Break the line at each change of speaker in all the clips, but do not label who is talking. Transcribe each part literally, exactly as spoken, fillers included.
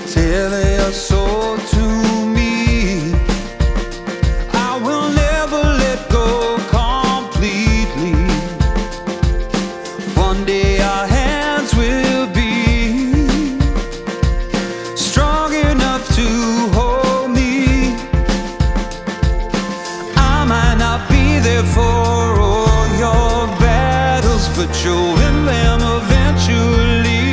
Tell your soul to me. I will never let go completely. One day our hands will be strong enough to hold me. I might not be there for all your battles, but you'll win them eventually.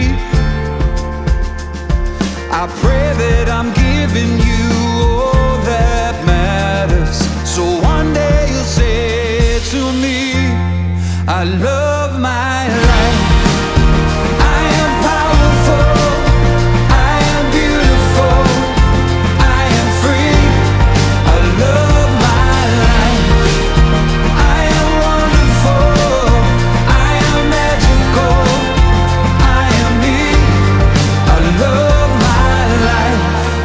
I pray that I'm giving you all that matters, so one day you'll say to me, I love my life. I am powerful, I am beautiful, I am free. I love my life. I am wonderful, I am magical, I am me. I love my life.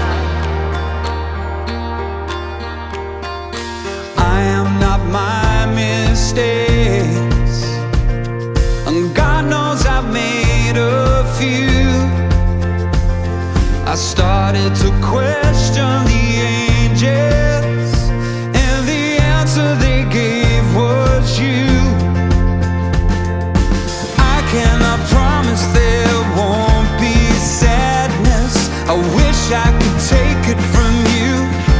I am not my mistakes, and God knows I've made a few. I started to question the angels, and the answer they gave was you. I cannot promise there won't be sadness. I wish I could take it from you,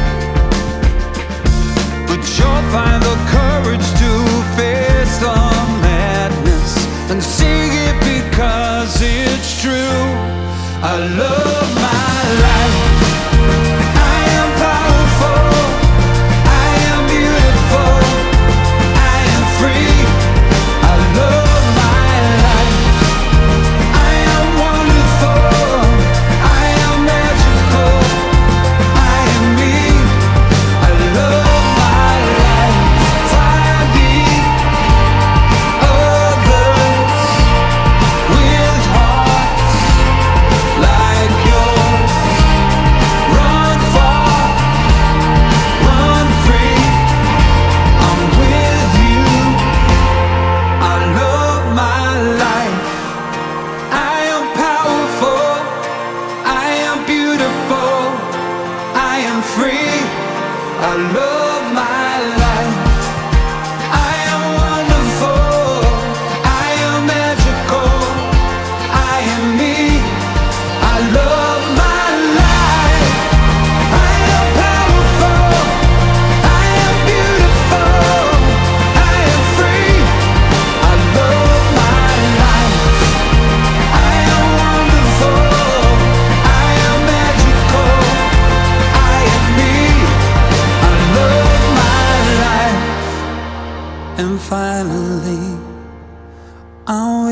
but you'll find the courage to face the madness and sing it because it's true. I love my life. I am powerful, I am beautiful, I am free. I love my life. I am wonderful, I am magical, I am me. I love my life. Fire be others with hearts like yours. Run far, run free. I'm with you. I love my life. I am powerful, I am beautiful, I am free. I love my life. I am wonderful, I am magical, I am me. I love my life. I am powerful, I am beautiful, I am free. I love my life. I am wonderful, I am magical, I am me. I love my life. And finally, I